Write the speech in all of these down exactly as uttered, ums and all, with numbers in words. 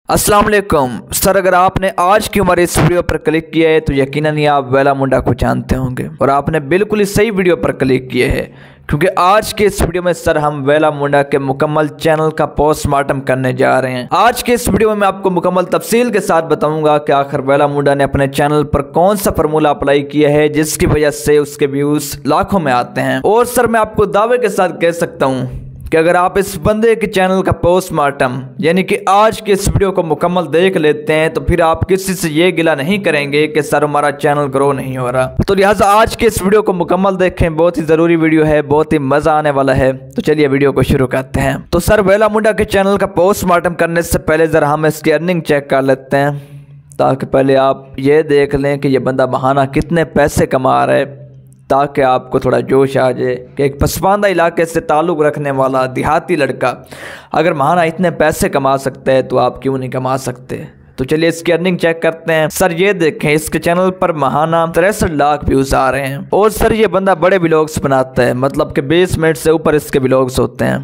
अस्सलाम वालेकुम सर, अगर आपने आज की हमारे इस वीडियो पर क्लिक किया है तो यकीनन ही आप वेला मुंडा को जानते होंगे और आपने बिल्कुल ही सही वीडियो पर क्लिक किया है, क्योंकि आज के इस वीडियो में सर हम वेला मुंडा के मुकम्मल चैनल का पोस्टमार्टम करने जा रहे हैं। आज के इस वीडियो में मैं आपको मुकम्मल तफसील के साथ बताऊंगा कि आखिर वेला मुंडा ने अपने चैनल पर कौन सा फार्मूला अप्लाई किया है जिसकी वजह से उसके व्यूज लाखों में आते हैं। और सर मैं आपको दावे के साथ कह सकता हूँ कि अगर आप इस बंदे के चैनल का पोस्टमार्टम यानी कि आज के इस वीडियो को मुकम्मल देख लेते हैं तो फिर आप किसी से ये गिला नहीं करेंगे कि सर हमारा चैनल ग्रो नहीं हो रहा। तो लिहाजा आज के इस वीडियो को मुकम्मल देखें, बहुत ही ज़रूरी वीडियो है, बहुत ही मज़ा आने वाला है। तो चलिए वीडियो को शुरू करते हैं। तो सर वेला मुंडा के चैनल का पोस्टमार्टम करने से पहले ज़रा हम इसकी अर्निंग चेक कर लेते हैं, ताकि पहले आप ये देख लें कि ये बंदा महाना कितने पैसे कमा रहा है, ताकि आपको थोड़ा जोश आ जाए कि एक पसमानदा इलाके से ताल्लुक़ रखने वाला देहाती लड़का अगर महाना इतने पैसे कमा सकता है तो आप क्यों नहीं कमा सकते। तो चलिए इसकी अर्निंग चेक करते हैं। सर ये देखें, इसके चैनल पर महाना तिरसठ लाख व्यूज़ आ रहे हैं और सर ये बंदा बड़े व्लॉग्स बनाता है, मतलब कि बीस मिनट से ऊपर इसके व्लॉग्स होते हैं।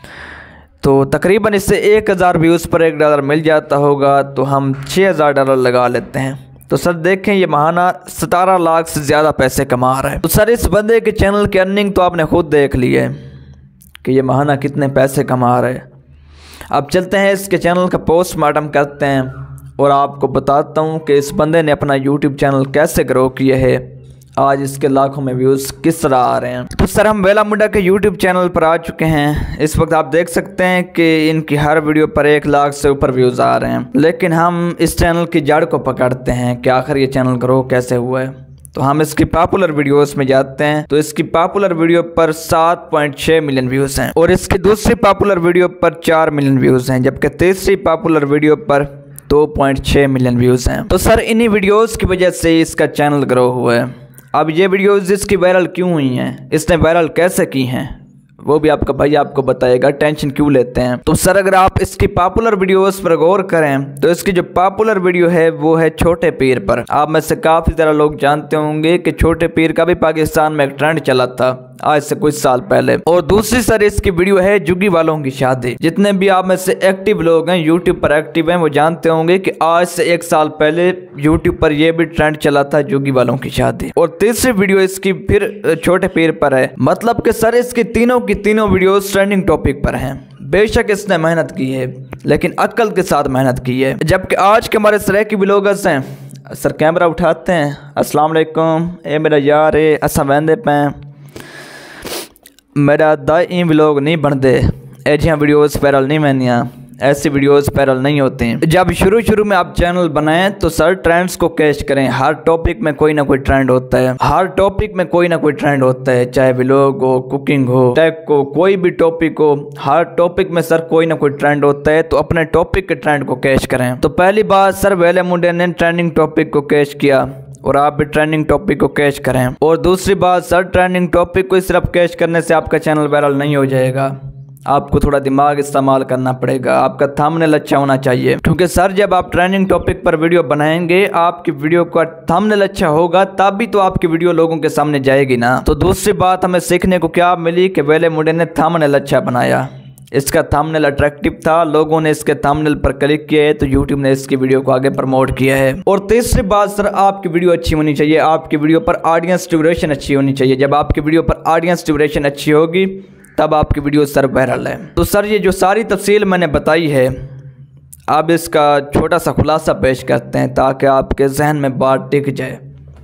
तो तकरीबन इससे एक हज़ार व्यूज़ पर एक डॉलर मिल जाता होगा, तो हम छः हज़ार डॉलर लगा लेते हैं। तो सर देखें ये महाना सतारह लाख से ज़्यादा पैसे कमा रहा है। तो सर इस बंदे के चैनल की अर्निंग तो आपने खुद देख ली है कि ये महाना कितने पैसे कमा रहा है। अब चलते हैं इसके चैनल का पोस्टमार्टम करते हैं और आपको बताता हूँ कि इस बंदे ने अपना यूट्यूब चैनल कैसे ग्रो किया है, आज इसके लाखों में व्यूज़ किस तरह आ रहे हैं। तो सर हम वेला मुंडा के यूट्यूब चैनल पर आ चुके हैं। इस वक्त आप देख सकते हैं कि इनकी हर वीडियो पर एक लाख से ऊपर व्यूज़ आ रहे हैं, लेकिन हम इस चैनल की जड़ को पकड़ते हैं कि आखिर ये चैनल ग्रो कैसे हुआ है। तो हम इसकी पॉपुलर वीडियोस में जाते हैं तो इसकी पॉपुलर वीडियो पर सात पॉइंट छः मिलियन व्यूज़ हैं और इसकी दूसरी पॉपुलर वीडियो पर चार मिलियन व्यूज़ हैं, जबकि तीसरी पॉपुलर वीडियो पर दो पॉइंट छः मिलियन व्यूज़ हैं। तो सर इन्हीं वीडियोज़ की वजह से इसका चैनल ग्रो हुआ है। अब ये वीडियोज़ इसकी वायरल क्यों हुई हैं, इसने वायरल कैसे की हैं, वो भी आपका भाई आपको बताएगा, टेंशन क्यों लेते हैं। तो सर अगर आप इसकी पॉपुलर वीडियोस पर गौर करें तो इसकी जो पॉपुलर वीडियो है वो है छोटे पीर पर। आप में से काफ़ी ज़्यादा लोग जानते होंगे कि छोटे पीर का भी पाकिस्तान में एक ट्रेंड चला था आज से कुछ साल पहले। और दूसरी सर इसकी वीडियो है जुगी वालों की शादी। जितने भी आप में से एक्टिव लोग हैं, यूट्यूब पर एक्टिव हैं, वो जानते होंगे कि आज से एक साल पहले यूट्यूब पर यह भी ट्रेंड चला था जुगी वालों की शादी। और तीसरी वीडियो इसकी फिर छोटे पीर पर है, मतलब कि सर इसकी तीनों की तीनों वीडियोस ट्रेंडिंग टॉपिक पर हैं। बेशक इसने मेहनत की है, लेकिन अक्ल के साथ मेहनत की है। जबकि आज के हमारे सर की व्लॉगर्स हैं, सर कैमरा उठाते हैं, अस्सलाम वालेकुम, ए मेरा यार है असा वहदे पे मेरा दाई व्लॉग नहीं बनते, ऐसियां वीडियोस वायरल नहीं बनदियां, ऐसी वीडियोस वायरल नहीं होती हैं। जब शुरू शुरू में आप चैनल बनाएं तो सर ट्रेंड्स को कैच करें। हर टॉपिक में कोई ना कोई ट्रेंड होता है, हर टॉपिक में कोई ना कोई ट्रेंड होता है, चाहे व्लॉग हो, कुकिंग हो, टेक हो, कोई भी टॉपिक हो, हर टॉपिक में सर कोई ना कोई ट्रेंड होता है। तो अपने टॉपिक के ट्रेंड को कैच करें। तो पहली बात सर वेला मुंडा ने ट्रेंडिंग टॉपिक को कैच किया और आप भी ट्रेंडिंग टॉपिक को कैच करें। और दूसरी बात सर ट्रेंडिंग टॉपिक को सिर्फ कैच करने से आपका चैनल वायरल नहीं हो जाएगा, आपको थोड़ा दिमाग इस्तेमाल करना पड़ेगा, आपका थंबनेल अच्छा होना चाहिए। क्योंकि सर जब आप ट्रेंडिंग टॉपिक पर वीडियो बनाएंगे, आपकी वीडियो का थंबनेल अच्छा होगा तब भी तो आपकी वीडियो लोगों के सामने जाएगी ना। तो दूसरी बात हमें सीखने को क्या मिली कि वेले मुंडे ने थंबनेल अच्छा बनाया, इसका थंबनेल अट्रैक्टिव था, लोगों ने इसके थंबनेल पर क्लिक किया है तो यूट्यूब ने इसकी वीडियो को आगे प्रमोट किया है। और तीसरी बात सर आपकी वीडियो अच्छी होनी चाहिए, आपकी वीडियो पर ऑडियंस ड्यूरेशन अच्छी होनी चाहिए। जब आपकी वीडियो पर ऑडियंस ड्यूरेशन अच्छी होगी तब आपकी वीडियो सर वायरल है। तो सर ये जो सारी तफसील मैंने बताई है, अब इसका छोटा सा खुलासा पेश करते हैं ताकि आपके जहन में बात टिक जाए।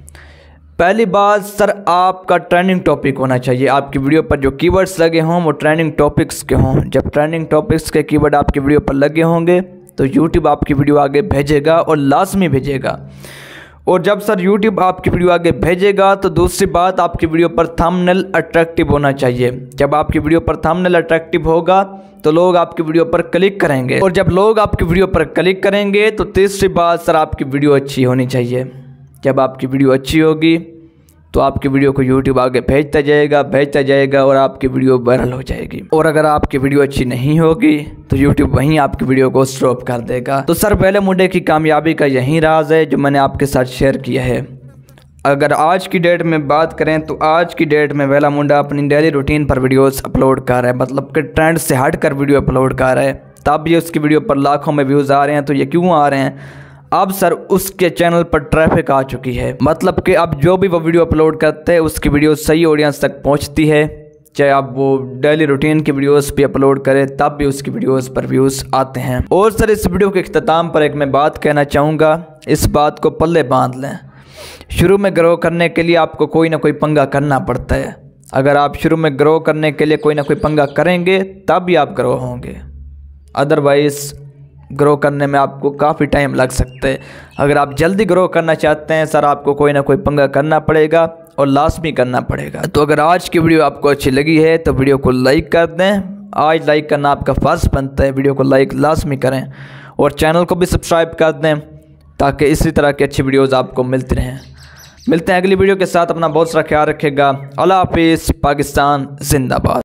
पहली बात सर आपका ट्रेंडिंग टॉपिक होना चाहिए, आपकी वीडियो पर जो कीवर्ड्स लगे हों वो ट्रेंडिंग टॉपिक्स के हों। जब ट्रेंडिंग टॉपिक्स के कीवर्ड आपकी वीडियो पर लगे होंगे तो यूट्यूब आपकी वीडियो आगे भेजेगा और लाजमी भेजेगा। और जब सर यूट्यूब आपकी वीडियो आगे भेजेगा तो दूसरी बात आपकी वीडियो पर थंबनेल अट्रैक्टिव होना चाहिए। जब आपकी वीडियो पर थंबनेल अट्रैक्टिव होगा तो लोग आपकी वीडियो पर क्लिक करेंगे, और जब लोग आपकी वीडियो पर क्लिक करेंगे तो तीसरी बात सर आपकी वीडियो अच्छी होनी चाहिए। जब आपकी वीडियो अच्छी होगी तो आपकी वीडियो को यूट्यूब आगे भेजता जाएगा भेजता जाएगा और आपकी वीडियो वायरल हो जाएगी। और अगर आपकी वीडियो अच्छी नहीं होगी तो यूट्यूब वहीं आपकी वीडियो को स्टॉप कर देगा। तो सर वेला मुंडे की कामयाबी का यही राज है जो मैंने आपके साथ शेयर किया है। अगर आज की डेट में बात करें तो आज की डेट में वेला मुंडा अपनी डेली रूटीन पर वीडियोस अपलोड कर रहा है, मतलब कि ट्रेंड से हट कर वीडियो अपलोड कर रहा है, तब भी उसकी वीडियो पर लाखों में व्यूज़ आ रहे हैं। तो ये क्यों आ रहे हैं? अब सर उसके चैनल पर ट्रैफिक आ चुकी है, मतलब कि अब जो भी वो वीडियो अपलोड करते हैं उसकी वीडियो सही ऑडियंस तक पहुंचती है। चाहे आप वो डेली रूटीन की वीडियोस पे अपलोड करें तब भी उसकी वीडियोस पर व्यूज़ आते हैं। और सर इस वीडियो के इख्तिताम पर एक मैं बात कहना चाहूँगा, इस बात को पल्ले बांध लें। शुरू में ग्रो करने के लिए आपको कोई ना कोई पंगा करना पड़ता है। अगर आप शुरू में ग्रो करने के लिए कोई ना कोई पंगा करेंगे तब भी आप ग्रो होंगे, अदरवाइज़ ग्रो करने में आपको काफ़ी टाइम लग सकता है। अगर आप जल्दी ग्रो करना चाहते हैं सर आपको कोई ना कोई पंगा करना पड़ेगा और लाजमी करना पड़ेगा। तो अगर आज की वीडियो आपको अच्छी लगी है तो वीडियो को लाइक कर दें। आज लाइक करना आपका फ़र्ज़ बनता है, वीडियो को लाइक लाजमी करें और चैनल को भी सब्सक्राइब कर दें ताकि इसी तरह की अच्छी वीडियोज़ आपको मिलती रहें। मिलते हैं अगली वीडियो के साथ। अपना बहुत सारा ख्याल रखिएगा। अल्लाह हाफिज़। पाकिस्तान जिंदाबाद।